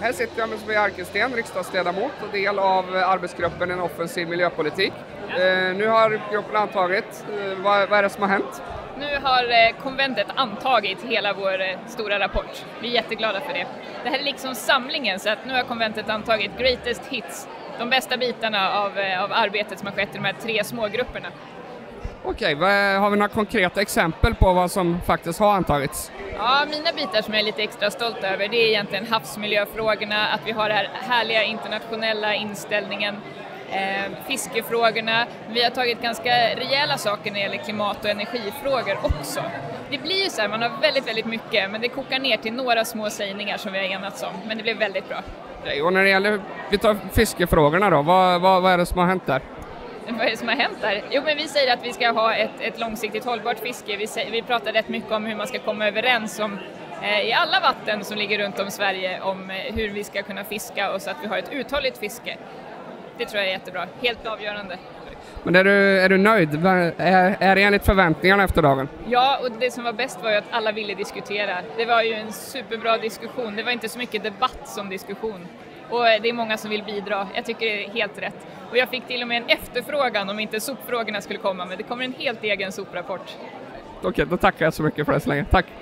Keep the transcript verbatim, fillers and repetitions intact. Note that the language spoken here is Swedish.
Här sitter jag med Sofia Arkelsten, riksdagsledamot och del av arbetsgruppen En offensiv miljöpolitik. Eh, nu har gruppen antagit. Eh, vad, vad är det som har hänt? Nu har eh, konventet antagit hela vår eh, stora rapport. Vi är jätteglada för det. Det här är liksom samlingen, så att nu har konventet antagit greatest hits. De bästa bitarna av, eh, av arbetet som har skett i de här tre smågrupperna. Okej, vad, har vi några konkreta exempel på vad som faktiskt har antagits? Ja, mina bitar som jag är lite extra stolt över, det är egentligen havsmiljöfrågorna, att vi har den här härliga internationella inställningen, eh, fiskefrågorna. Vi har tagit ganska rejäla saker när det gäller klimat- och energifrågor också. Det blir ju så här, man har väldigt, väldigt mycket, men det kokar ner till några små sägningar som vi har enats om, men det blev väldigt bra. Okej, och när det gäller, vi tar fiskefrågorna då, vad, vad, vad är det som har hänt där? Vad är det som har hänt där? Jo, men vi säger att vi ska ha ett, ett långsiktigt hållbart fiske. Vi, säger, vi pratar rätt mycket om hur man ska komma överens om, eh, i alla vatten som ligger runt om Sverige, om eh, hur vi ska kunna fiska och så att vi har ett uthålligt fiske. Det tror jag är jättebra. Helt avgörande. Men är du, är du nöjd? Är, är det enligt förväntningarna efter dagen? Ja, och det som var bäst var ju att alla ville diskutera. Det var ju en superbra diskussion. Det var inte så mycket debatt som diskussion. Och det är många som vill bidra. Jag tycker det är helt rätt. Och jag fick till och med en efterfrågan om inte sopfrågorna skulle komma. Men det kommer en helt egen soprapport. Okej, då tackar jag så mycket för det så länge. Tack!